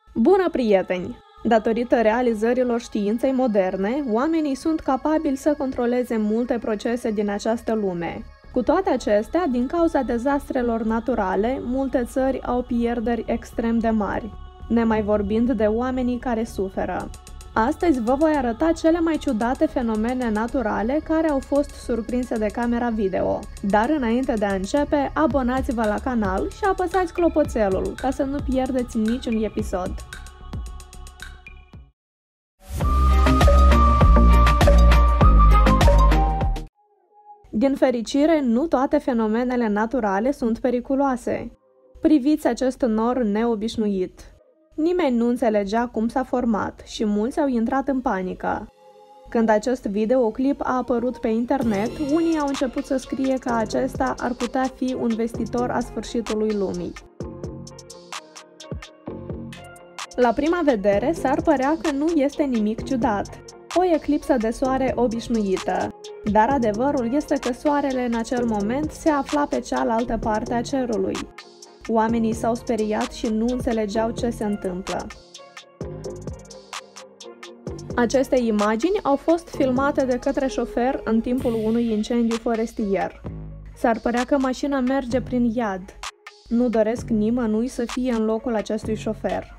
Bună, prieteni! Datorită realizărilor științei moderne, oamenii sunt capabili să controleze multe procese din această lume. Cu toate acestea, din cauza dezastrelor naturale, multe țări au pierderi extrem de mari, nemai vorbind de oamenii care suferă. Astăzi vă voi arăta cele mai ciudate fenomene naturale care au fost surprinse de camera video. Dar înainte de a începe, abonați-vă la canal și apăsați clopoțelul ca să nu pierdeți niciun episod. Din fericire, nu toate fenomenele naturale sunt periculoase. Priviți acest nor neobișnuit. Nimeni nu înțelegea cum s-a format și mulți au intrat în panică. Când acest videoclip a apărut pe internet, unii au început să scrie că acesta ar putea fi un vestitor a sfârșitului lumii. La prima vedere, s-ar părea că nu este nimic ciudat. O eclipsă de soare obișnuită. Dar adevărul este că soarele în acel moment se afla pe cealaltă parte a cerului. Oamenii s-au speriat și nu înțelegeau ce se întâmplă. Aceste imagini au fost filmate de către șofer în timpul unui incendiu forestier. S-ar părea că mașina merge prin iad. Nu doresc nimănui să fie în locul acestui șofer.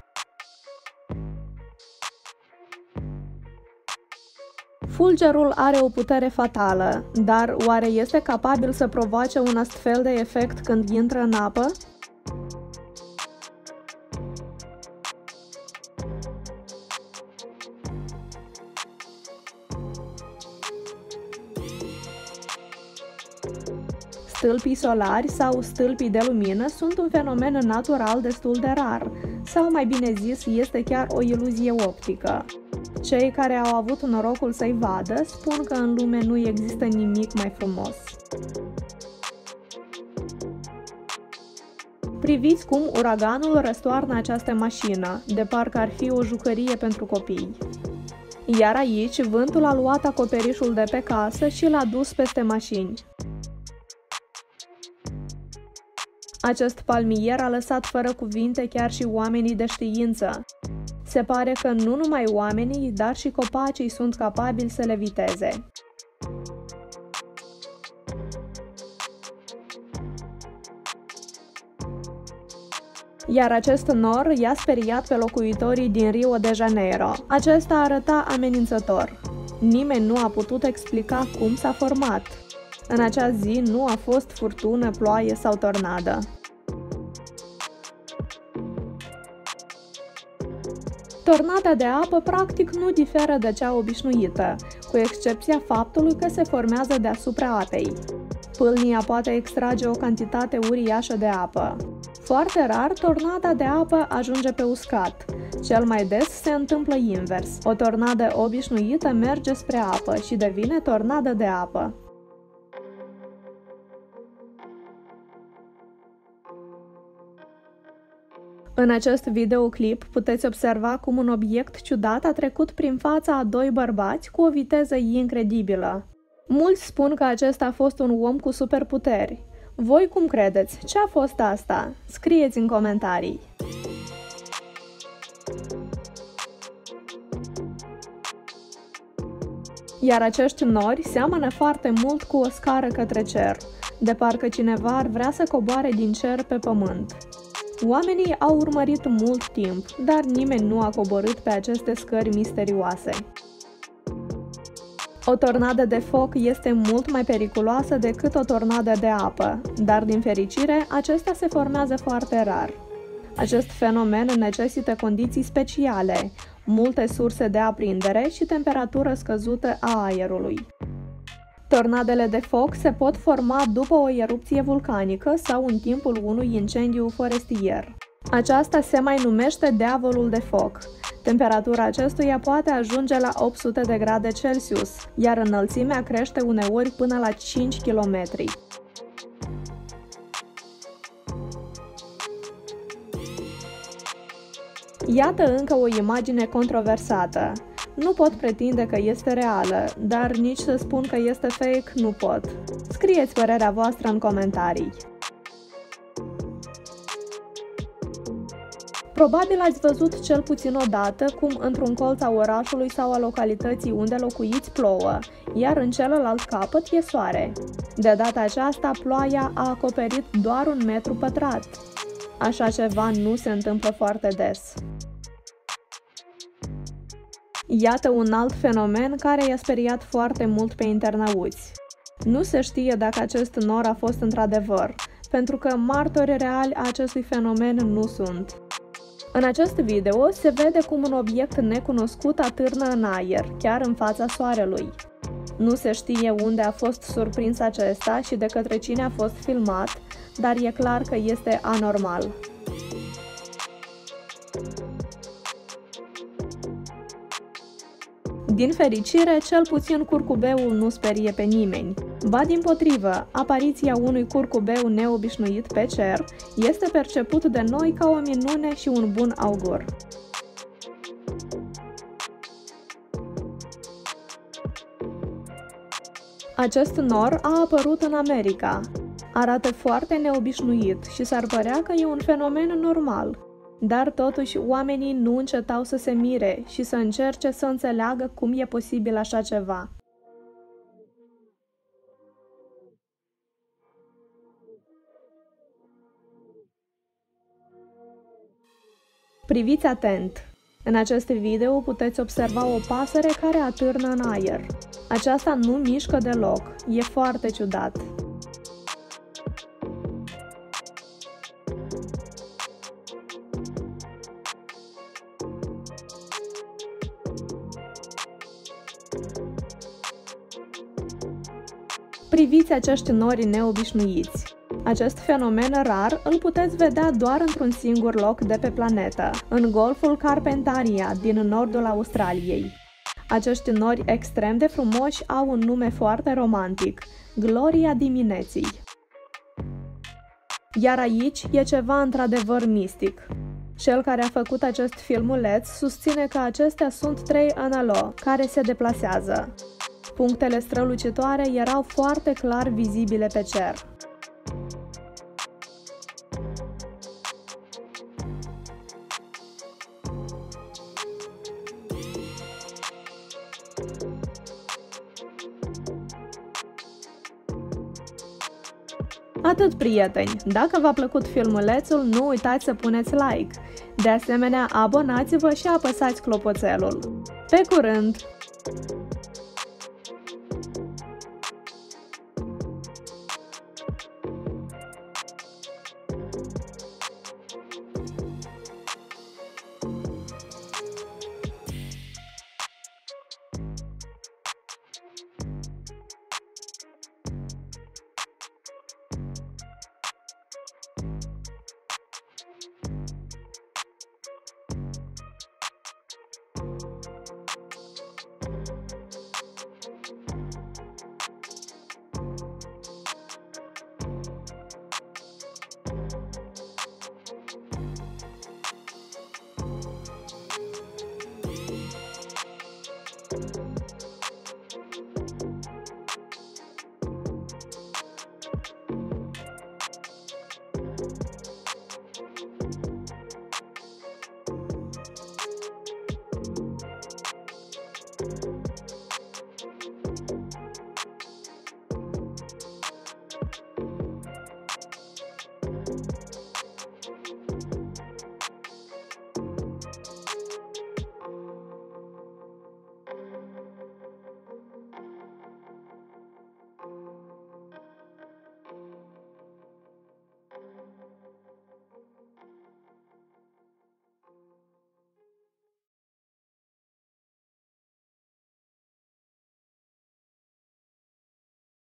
Fulgerul are o putere fatală, dar oare este capabil să provoace un astfel de efect când intră în apă? Stâlpii solari sau stâlpii de lumină sunt un fenomen natural destul de rar, sau mai bine zis, este chiar o iluzie optică. Cei care au avut norocul să-i vadă spun că în lume nu există nimic mai frumos. Priviți cum uraganul răstoarnă această mașină, de parcă ar fi o jucărie pentru copii. Iar aici, vântul a luat acoperișul de pe casă și l-a dus peste mașini. Acest palmier a lăsat fără cuvinte chiar și oamenii de știință. Se pare că nu numai oamenii, dar și copacii sunt capabili să leviteze. Iar acest nor i-a speriat pe locuitorii din Rio de Janeiro. Acesta arăta amenințător. Nimeni nu a putut explica cum s-a format. În acea zi nu a fost furtună, ploaie sau tornadă. Tornada de apă practic nu diferă de cea obișnuită, cu excepția faptului că se formează deasupra apei. Pâlnia poate extrage o cantitate uriașă de apă. Foarte rar, tornada de apă ajunge pe uscat. Cel mai des se întâmplă invers. O tornadă obișnuită merge spre apă și devine tornadă de apă. În acest videoclip puteți observa cum un obiect ciudat a trecut prin fața a doi bărbați cu o viteză incredibilă. Mulți spun că acesta a fost un om cu superputeri. Voi cum credeți? Ce a fost asta? Scrieți în comentarii! Iar acești nori seamănă foarte mult cu o scară către cer, de parcă cineva ar vrea să coboare din cer pe pământ. Oamenii au urmărit mult timp, dar nimeni nu a coborât pe aceste scări misterioase. O tornadă de foc este mult mai periculoasă decât o tornadă de apă, dar din fericire, acestea se formează foarte rar. Acest fenomen necesită condiții speciale, multe surse de aprindere și temperatură scăzută a aerului. Tornadele de foc se pot forma după o erupție vulcanică sau în timpul unui incendiu forestier. Aceasta se mai numește diavolul de foc. Temperatura acestuia poate ajunge la 800 de grade Celsius, iar înălțimea crește uneori până la 5 km. Iată încă o imagine controversată. Nu pot pretinde că este reală, dar nici să spun că este fake nu pot. Scrieți părerea voastră în comentarii. Probabil ați văzut cel puțin o dată cum într-un colț al orașului sau a localității unde locuiți plouă, iar în celălalt capăt e soare. De data aceasta, ploaia a acoperit doar 1 metru pătrat. Așa ceva nu se întâmplă foarte des. Iată un alt fenomen care i-a speriat foarte mult pe internauți. Nu se știe dacă acest nor a fost într-adevăr, pentru că martori reali a acestui fenomen nu sunt. În acest video se vede cum un obiect necunoscut atârnă în aer, chiar în fața soarelui. Nu se știe unde a fost surprins acesta și de către cine a fost filmat, dar e clar că este anormal. Din fericire, cel puțin curcubeul nu sperie pe nimeni. Ba dimpotrivă, apariția unui curcubeu neobișnuit pe cer este perceput de noi ca o minune și un bun augur. Acest nor a apărut în America. Arată foarte neobișnuit și s-ar părea că e un fenomen normal. Dar totuși oamenii nu încetau să se mire și să încerce să înțeleagă cum e posibil așa ceva. Priviți atent! În acest video puteți observa o pasăre care atârnă în aer. Aceasta nu mișcă deloc, e foarte ciudat. Priviți acești nori neobișnuiți. Acest fenomen rar îl puteți vedea doar într-un singur loc de pe planetă, în golful Carpentaria din nordul Australiei. Acești nori extrem de frumoși au un nume foarte romantic, Gloria dimineții. Iar aici e ceva într-adevăr mistic. Cel care a făcut acest filmuleț susține că acestea sunt 3 NLO care se deplasează. Punctele strălucitoare erau foarte clar vizibile pe cer. Atât, prieteni! Dacă v-a plăcut filmulețul, nu uitați să puneți like. De asemenea, abonați-vă și apăsați clopoțelul. Pe curând! you